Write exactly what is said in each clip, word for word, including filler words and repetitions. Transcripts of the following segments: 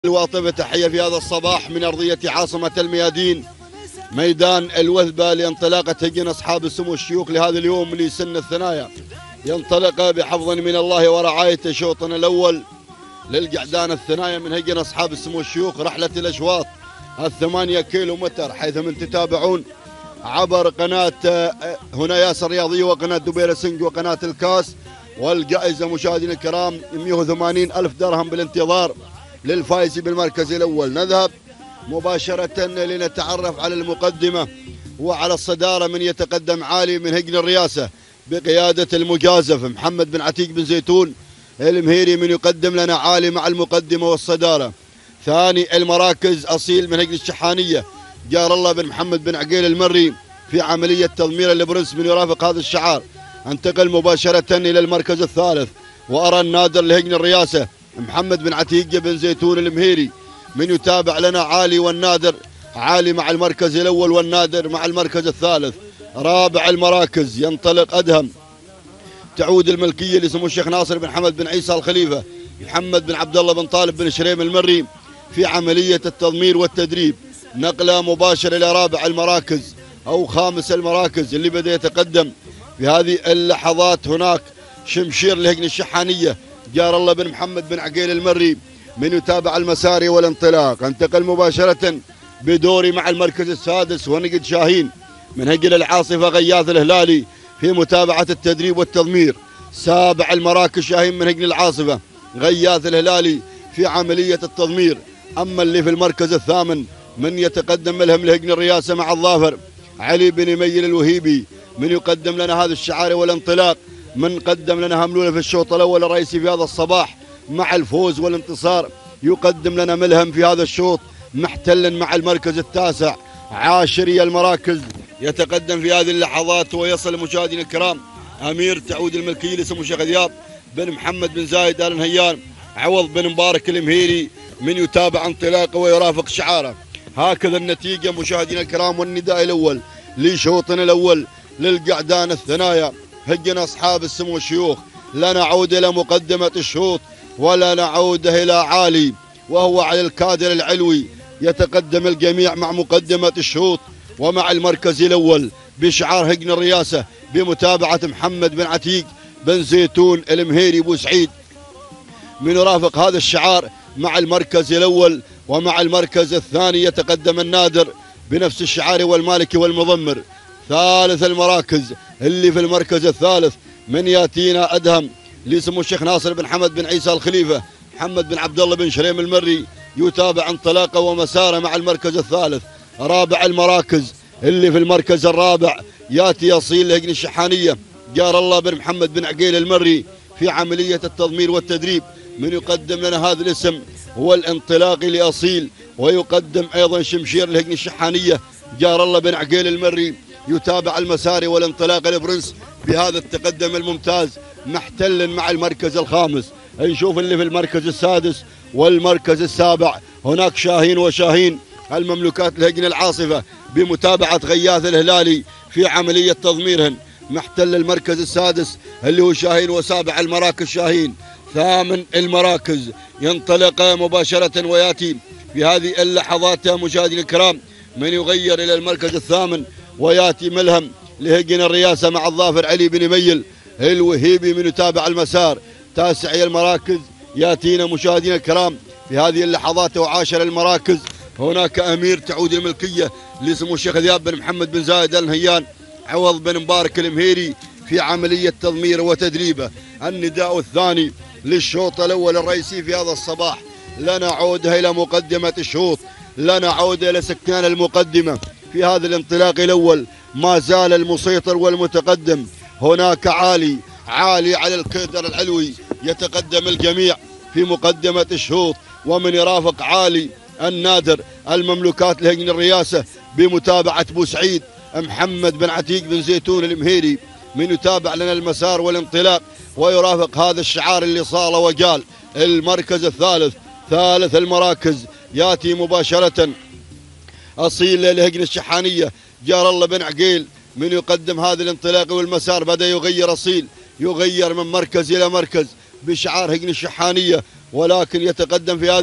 الواطبة تحية في هذا الصباح من أرضية عاصمة الميادين ميدان الوثبة لانطلاقة هجن أصحاب السمو الشيوخ لهذا اليوم لسن الثنايا. ينطلق بحفظ من الله ورعايته شوطنا الأول للقعدان الثنايا من هجن أصحاب السمو الشيوخ. رحلة الأشواط الثمانية كيلو متر حيث من تتابعون عبر قناة هنا ياسر رياضية وقناة دبيرة سنج وقناة الكاس. والجائزة مشاهدينا الكرام مئة وثمانين ألف درهم بالانتظار للفائز بالمركز الأول. نذهب مباشرة لنتعرف على المقدمة وعلى الصدارة. من يتقدم عالي من هجن الرياسة بقيادة المجازف محمد بن عتيق بن زيتون المهيري من يقدم لنا عالي مع المقدمة والصدارة. ثاني المراكز أصيل من هجن الشحانية جار الله بن محمد بن عقيل المري في عملية تضمير البرنس من يرافق هذا الشعار. انتقل مباشرة إلى المركز الثالث وأرى النادر لهجن الرياسة محمد بن عتيق بن زيتون المهيري من يتابع لنا عالي والنادر. عالي مع المركز الأول والنادر مع المركز الثالث. رابع المراكز ينطلق أدهم تعود الملكية لسمو الشيخ ناصر بن حمد بن عيسى الخليفة محمد بن عبد الله بن طالب بن شريم المري في عملية التضمير والتدريب. نقلة مباشرة إلى رابع المراكز أو خامس المراكز اللي بدأ يتقدم في هذه اللحظات. هناك شمشير لهجن الشحانية جار الله بن محمد بن عقيل المري من يتابع المساري والانطلاق. انتقل مباشرة بدوري مع المركز السادس ونقد شاهين من هجن العاصفة غياث الهلالي في متابعة التدريب والتضمير. سابع المراكز شاهين من هجن العاصفة غياث الهلالي في عملية التضمير. أما اللي في المركز الثامن من يتقدم ملهم لهجن الرياسة مع الظافر علي بن ميل الوهيبي من يقدم لنا هذا الشعار والانطلاق. من قدم لنا هملولة في الشوط الأول الرئيسي في هذا الصباح مع الفوز والانتصار. يقدم لنا ملهم في هذا الشوط محتلا مع المركز التاسع. عاشري المراكز يتقدم في هذه اللحظات ويصل مشاهدينا الكرام أمير تعود الملكية لسمو الشيخ ذياب بن محمد بن زايد آل نهيان عوض بن مبارك المهيري من يتابع انطلاقه ويرافق شعاره. هكذا النتيجة مشاهدينا الكرام والنداء الأول لشوطنا الأول للقعدان الثنايا هجن أصحاب السمو الشيوخ. لا نعود إلى مقدمة الشوط ولا نعود إلى عالي وهو على الكادر العلوي. يتقدم الجميع مع مقدمة الشوط ومع المركز الأول بشعار هجن الرياسة بمتابعة محمد بن عتيق بن زيتون المهيري بوسعيد من يرافق هذا الشعار مع المركز الأول. ومع المركز الثاني يتقدم النادر بنفس الشعار والمالكي والمضمر. ثالث المراكز اللي في المركز الثالث من ياتينا أدهم لسمو الشيخ ناصر بن حمد بن عيسى الخليفة محمد بن عبد الله بن شريم المري يتابع انطلاقه ومساره مع المركز الثالث. رابع المراكز اللي في المركز الرابع ياتي أصيل لهجن الشحانية جار الله بن محمد بن عقيل المري في عملية التضمير والتدريب. من يقدم لنا هذا الاسم هو الانطلاقي لأصيل ويقدم أيضا شمشير لهجن الشحانية جار الله بن عقيل المري يتابع المساري والانطلاق البرنس بهذا التقدم الممتاز محتلا مع المركز الخامس. نشوف اللي في المركز السادس والمركز السابع هناك شاهين وشاهين المملوكات الهجن العاصفة بمتابعة غياث الهلالي في عملية تضميرهن. محتل المركز السادس اللي هو شاهين وسابع المراكز شاهين. ثامن المراكز ينطلق مباشرة وياتي في هذه اللحظات مشاهدينا الكرام من يغير إلى المركز الثامن وياتي ملهم لهجن الرياسة مع الظافر علي بن ميل الوهيبي من يتابع المسار. تاسع المراكز ياتينا مشاهدينا الكرام في هذه اللحظات وعاشر المراكز هناك أمير تعود الملكية لسمو الشيخ ذياب بن محمد بن زايد آل نهيان عوض بن مبارك المهيري في عملية تضمير وتدريبه. النداء الثاني للشوط الأول الرئيسي في هذا الصباح. لا نعود إلى مقدمة الشوط لا نعود إلى سكان المقدمة في هذا الانطلاق الأول. ما زال المسيطر والمتقدم هناك عالي عالي على الكادر العلوي يتقدم الجميع في مقدمة الشوط. ومن يرافق عالي النادر المملوكات لهجن الرياسة بمتابعة بوسعيد محمد بن عتيق بن زيتون المهيري من يتابع لنا المسار والانطلاق ويرافق هذا الشعار اللي صال وقال. المركز الثالث ثالث المراكز ياتي مباشرة أصيل لهجن الشحانية جار الله بن عقيل من يقدم هذا الانطلاق والمسار. بدأ يغير أصيل يغير من مركز إلى مركز بشعار هجن الشحانية ولكن يتقدم في هذه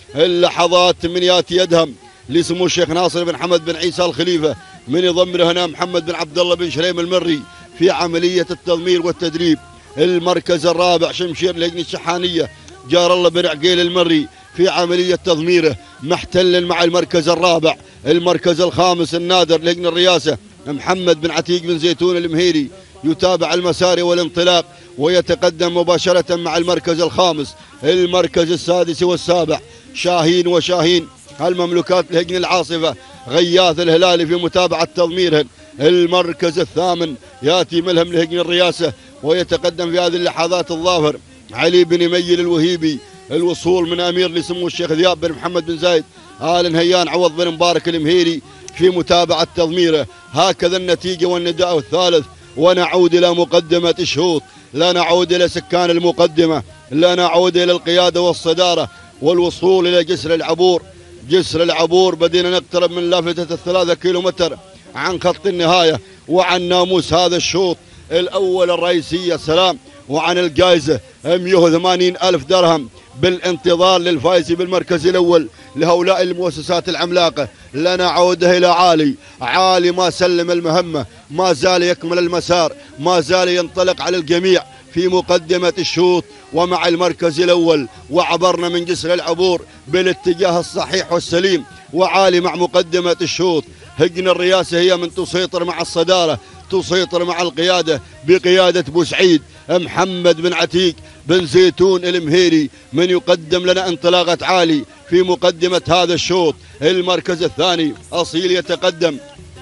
اللحظات من ياتي يدهم لسمو الشيخ ناصر بن حمد بن عيسى الخليفة، من يضمر هنا محمد بن عبد الله بن شريم المري في عملية التضمير والتدريب. المركز الرابع شمشير لجنة الشحانية جار الله بن عقيل المري في عملية تضميره محتل مع المركز الرابع. المركز الخامس النادر لجنة الرئاسة محمد بن عتيق بن زيتون المهيري يتابع المسار والانطلاق ويتقدم مباشرة مع المركز الخامس. المركز السادس والسابع شاهين وشاهين المملوكات لهجن العاصفة غياث الهلالي في متابعة تضميرهن. المركز الثامن ياتي ملهم لهجن الرئاسة ويتقدم في هذه اللحظات الظافر علي بن ميل الوهيبي. الوصول من امير لسمو الشيخ ذياب بن محمد بن زايد آل نهيان عوض بن مبارك المهيري في متابعة تضميره. هكذا النتيجة والنداء الثالث. ونعود إلى مقدمة الشوط، لا نعود إلى سكان المقدمة، لا نعود إلى القيادة والصدارة والوصول إلى جسر العبور. جسر العبور بدينا نقترب من لافتة الثلاثة كيلومتر عن خط النهاية وعن ناموس هذا الشوط الأول الرئيسية سلام، وعن الجائزة مئة وثمانين ألف درهم بالانتظار للفائز بالمركز الأول لهؤلاء المؤسسات العملاقة. لا نعود إلى عالي. عالي ما سلم المهمة، ما زال يكمل المسار، ما زال ينطلق على الجميع في مقدمة الشوط ومع المركز الأول. وعبرنا من جسر العبور بالاتجاه الصحيح والسليم، وعالي مع مقدمة الشوط. هجن الرئاسة هي من تسيطر مع الصدارة، تسيطر مع القيادة بقيادة بوسعيد محمد بن عتيق بن زيتون المهيري من يقدم لنا انطلاقة عالي في مقدمة هذا الشوط. المركز الثاني أصيل يتقدم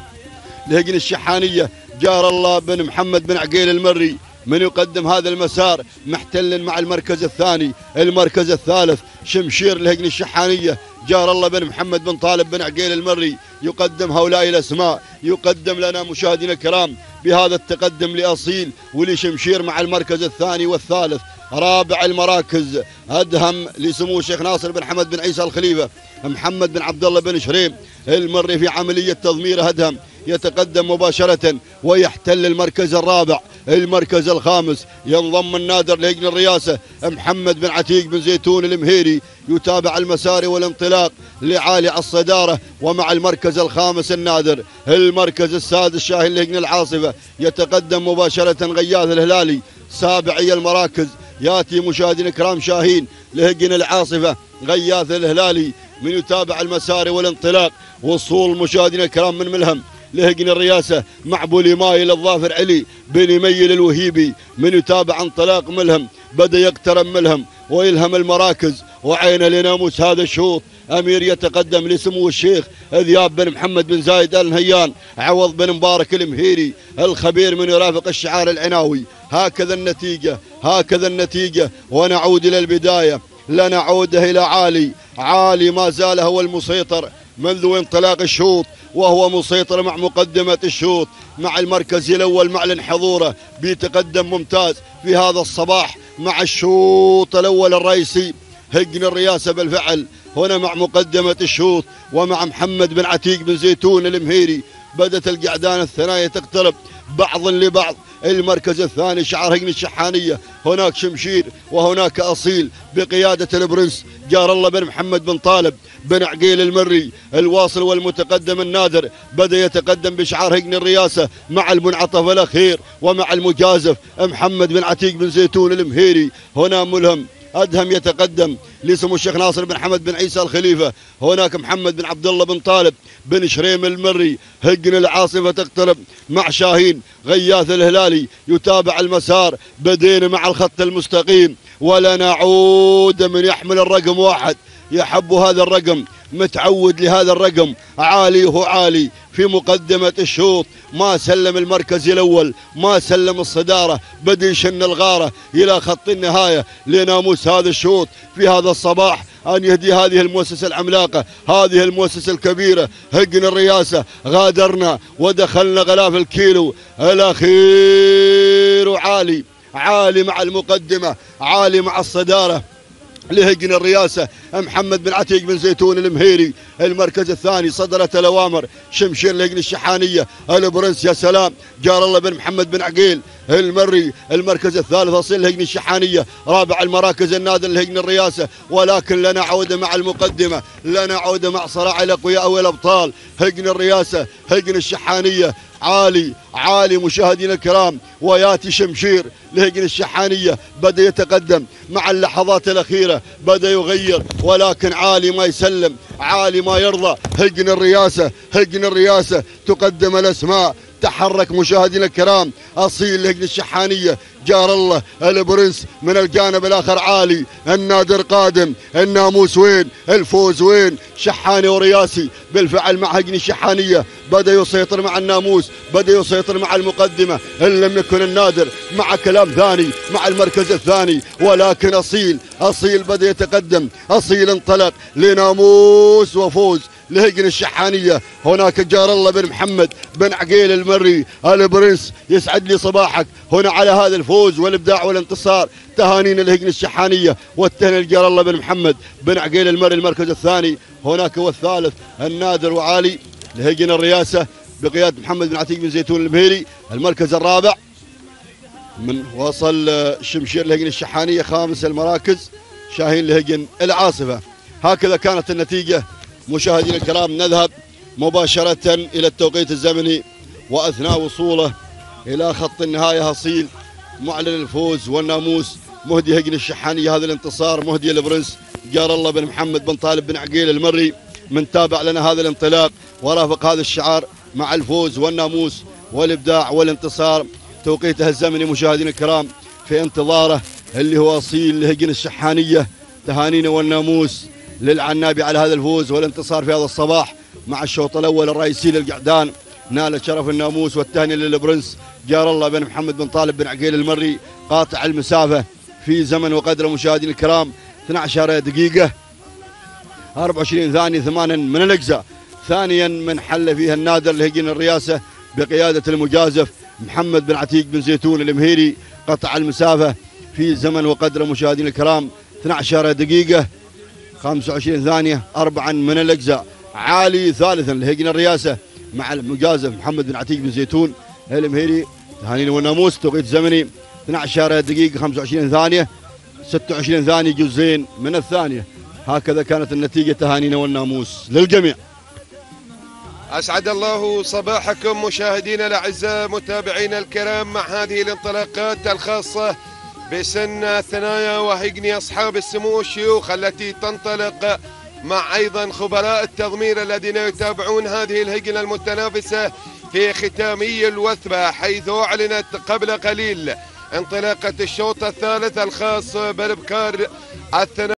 لهجن الشحانية جار الله بن محمد بن عقيل المري من يقدم هذا المسار محتل مع المركز الثاني. المركز الثالث شمشير لهجن الشحانية جار الله بن محمد بن طالب بن عقيل المري يقدم هؤلاء الأسماء. يقدم لنا مشاهدينا الكرام بهذا التقدم لأصيل ولشمشير مع المركز الثاني والثالث. رابع المراكز أدهم لسمو الشيخ ناصر بن حمد بن عيسى الخليفة محمد بن عبد الله بن شريم المري في عملية تضمير أدهم يتقدم مباشرة ويحتل المركز الرابع. المركز الخامس ينضم النادر لهجن الرئاسة محمد بن عتيق بن زيتون المهيري يتابع المسار والانطلاق لعالي الصدارة ومع المركز الخامس النادر. المركز السادس شاهين لهجن العاصفة يتقدم مباشرة غياث الهلالي. سابعي المراكز ياتي مشاهدينا الكرام شاهين لهجن العاصفة غياث الهلالي من يتابع المسار والانطلاق. وصول مشاهدينا الكرام من ملهم لهجن الرئاسة مع بوليمايل الظافر علي بن ميل الوهيبي من يتابع انطلاق ملهم. بدأ يقترب ملهم ويلهم المراكز وعين لناموس هذا الشوط. أمير يتقدم لسمو الشيخ ذياب بن محمد بن زايد آل نهيان عوض بن مبارك المهيري الخبير من يرافق الشعار العناوي. هكذا النتيجة، هكذا النتيجة. ونعود إلى البداية، لا نعود إلى عالي. عالي ما زال هو المسيطر منذ انطلاق الشوط، وهو مسيطر مع مقدمة الشوط مع المركز الأول معلن حضوره بيتقدم ممتاز في هذا الصباح مع الشوط الأول الرئيسي. هجن الرئاسة بالفعل هنا مع مقدمة الشوط ومع محمد بن عتيق بن زيتون المهيري. بدت القعدان الثنايا تقترب بعض لبعض. المركز الثاني شعار هجن الشحانية، هناك شمشير وهناك أصيل بقيادة البرنس جار الله بن محمد بن طالب بن عقيل المري. الواصل والمتقدم النادر بدأ يتقدم بشعار هجن الرئاسة مع المنعطف الأخير ومع المجازف محمد بن عتيق بن زيتون المهيري. هنا ملهم أدهم يتقدم لسمو الشيخ ناصر بن حمد بن عيسى الخليفة. هناك محمد بن عبد الله بن طالب بن شريم المري. هجن العاصفة تقترب مع شاهين غياث الهلالي يتابع المسار. بدينا مع الخط المستقيم ولا نعود من يحمل الرقم واحد. يحب هذا الرقم، متعود لهذا الرقم. عالي هو عالي في مقدمة الشوط، ما سلم المركز الأول، ما سلم الصدارة. بدي يشن الغارة إلى خط النهاية لناموس هذا الشوط في هذا الصباح أن يهدي هذه المؤسسة العملاقة، هذه المؤسسة الكبيرة هجن الرئاسة. غادرنا ودخلنا غلاف الكيلو الأخير. عالي عالي مع المقدمة، عالي مع الصدارة. لهجن الرئاسة محمد بن عتيق بن زيتون المهيري. المركز الثاني صدرت الأوامر شمشير لهجن الشحانية البرنس يا سلام جار الله بن محمد بن عقيل المري. المركز الثالث أصيل لهجن الشحانية. رابع المراكز النادر لهجن الرئاسة، ولكن لنا عودة مع المقدمة، لنا عودة مع صراع الأقوياء والأبطال. هجن الرئاسة هجن الشحانية عالي عالي مشاهدينا الكرام، وياتي شمشير لهجن الشحانية بدأ يتقدم مع اللحظات الأخيرة، بدأ يغير، ولكن عالي ما يسلم، عالي ما يرضى. هجن الرئاسة هجن الرئاسة تقدم الأسماء، تحرك مشاهدينا الكرام. أصيل لهجن الشحانية جار الله البرنس، من الجانب الآخر عالي النادر قادم. الناموس وين؟ الفوز وين؟ شحاني ورياسي بالفعل مع هجن الشحانية بدأ يسيطر مع الناموس، بدأ يسيطر مع المقدمة إن لم يكن النادر مع كلام ثاني مع المركز الثاني، ولكن أصيل أصيل بدأ يتقدم. أصيل انطلق لناموس وفوز لهجن الشحانية. هناك جار الله بن محمد بن عقيل المري البرنس، يسعد لي صباحك هنا على هذا الفوز والابداع والانتصار. تهانينا لهجن الشحانية والتهنئة لجار الله بن محمد بن عقيل المري المركز الثاني. هناك والثالث النادر وعالي لهجن الرئاسة بقيادة محمد بن عتيق بن زيتون المهيري. المركز الرابع من وصل شمشير لهجن الشحانية. خامس المراكز شاهين لهجن العاصفة. هكذا كانت النتيجة مشاهدينا الكرام. نذهب مباشرة إلى التوقيت الزمني، وأثناء وصوله إلى خط النهاية أصيل معلن الفوز والناموس مهدي هجن الشحانية هذا الانتصار، مهدي البرنس جار الله بن محمد بن طالب بن عقيل المري. من تابع لنا هذا الانطلاق ورافق هذا الشعار مع الفوز والناموس والإبداع والانتصار. توقيته الزمني مشاهدينا الكرام في انتظاره اللي هو أصيل هجن الشحانية. تهانينا والناموس للعنابي على هذا الفوز والانتصار في هذا الصباح مع الشوط الأول الرئيسي للقعدان. نال شرف الناموس والتهنئة للبرنس جار الله بن محمد بن طالب بن عقيل المري، قاطع المسافة في زمن وقدر مشاهدينا الكرام اثنتي عشرة دقيقة أربعة وعشرين ثانية ثمانية من الأجزاء. ثانيا من حل فيها النادر لهجن الرئاسة بقيادة المجازف محمد بن عتيق بن زيتون المهيري، قطع المسافة في زمن وقدر مشاهدينا الكرام اثنتي عشرة دقيقة خمسة وعشرين ثانية أربعا من الأجزاء. عالي ثالثا لهجن الرئاسة مع المجازف محمد بن عتيق بن زيتون المهيري. تهانينا والناموس توقيت زمني اثنتي عشرة دقيقة خمسة وعشرين ثانية ستة وعشرين ثانية جزئين من الثانية. هكذا كانت النتيجة. تهانينا والناموس للجميع. أسعد الله صباحكم مشاهدينا الأعزاء متابعينا الكرام مع هذه الانطلاقات الخاصة بسن الثنايا وهجن أصحاب السمو والشيوخ التي تنطلق مع أيضا خبراء التضمير الذين يتابعون هذه الهجنة المتنافسة في ختامي الوثبة، حيث أعلنت قبل قليل انطلاقة الشوط الثالث الخاص بالابكار الثنائي.